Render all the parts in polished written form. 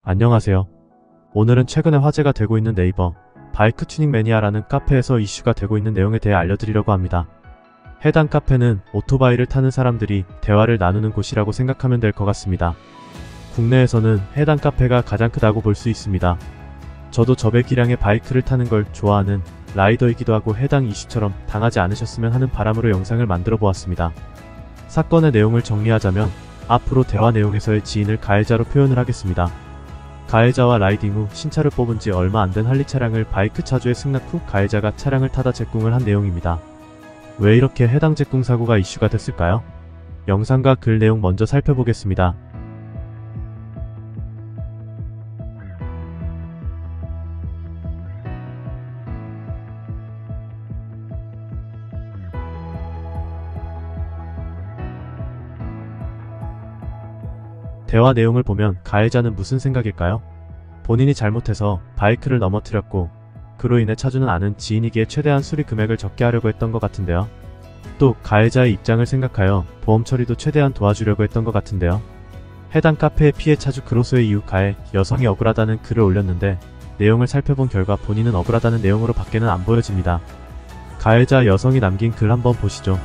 안녕하세요. 오늘은 최근에 화제가 되고 있는 네이버 바이크 튜닝 매니아라는 카페에서 이슈가 되고 있는 내용에 대해 알려드리려고 합니다. 해당 카페는 오토바이를 타는 사람들이 대화를 나누는 곳이라고 생각하면 될 것 같습니다. 국내에서는 해당 카페가 가장 크다고 볼 수 있습니다. 저도 저배기량의 바이크를 타는 걸 좋아하는 라이더이기도 하고 해당 이슈처럼 당하지 않으셨으면 하는 바람으로 영상을 만들어 보았습니다. 사건의 내용을 정리하자면 앞으로 대화 내용에서의 지인을 가해자로 표현을 하겠습니다. 가해자와 라이딩 후 신차를 뽑은 지 얼마 안 된 할리 차량을 바이크 차주에 승낙 후 가해자가 차량을 타다 제꿍을 한 내용입니다. 왜 이렇게 해당 제꿍 사고가 이슈가 됐을까요? 영상과 글 내용 먼저 살펴보겠습니다. 대화 내용을 보면 가해자는 무슨 생각일까요? 본인이 잘못해서 바이크를 넘어뜨렸고 그로 인해 차주는 아는 지인이기에 최대한 수리 금액을 적게 하려고 했던 것 같은데요. 또 가해자의 입장을 생각하여 보험 처리도 최대한 도와주려고 했던 것 같은데요. 해당 카페의 피해 차주 그로소의 이후 가해 여성이 억울하다는 글을 올렸는데 내용을 살펴본 결과 본인은 억울하다는 내용으로 밖에는 안 보여집니다. 가해자 여성이 남긴 글 한번 보시죠.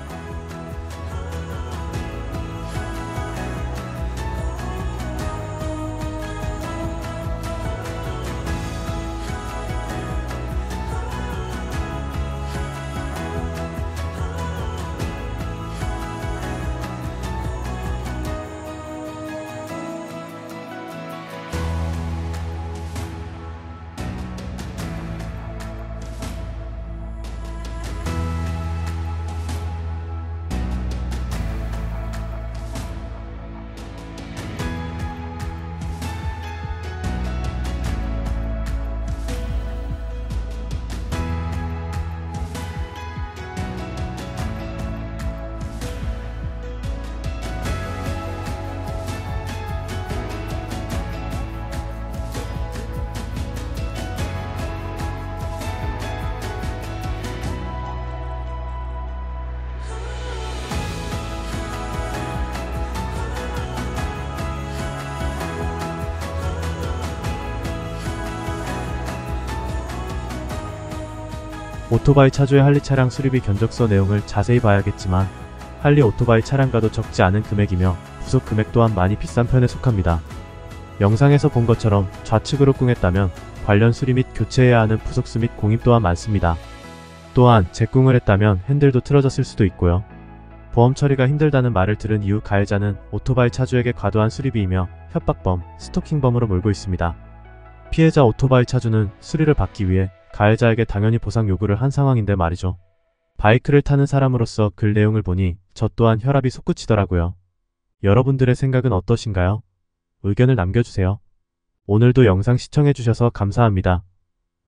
오토바이 차주의 할리 차량 수리비 견적서 내용을 자세히 봐야겠지만 할리 오토바이 차량과도 적지 않은 금액이며 부속 금액 또한 많이 비싼 편에 속합니다. 영상에서 본 것처럼 좌측으로 꿍했다면 관련 수리 및 교체해야 하는 부속수 및 공입 또한 많습니다. 또한 제꿍을 했다면 핸들도 틀어졌을 수도 있고요. 보험 처리가 힘들다는 말을 들은 이후 가해자는 오토바이 차주에게 과도한 수리비이며 협박범, 스토킹범으로 몰고 있습니다. 피해자 오토바이 차주는 수리를 받기 위해 가해자에게 당연히 보상 요구를 한 상황인데 말이죠. 바이크를 타는 사람으로서 글 내용을 보니 저 또한 혈압이 솟구치더라고요. 여러분들의 생각은 어떠신가요? 의견을 남겨주세요. 오늘도 영상 시청해주셔서 감사합니다.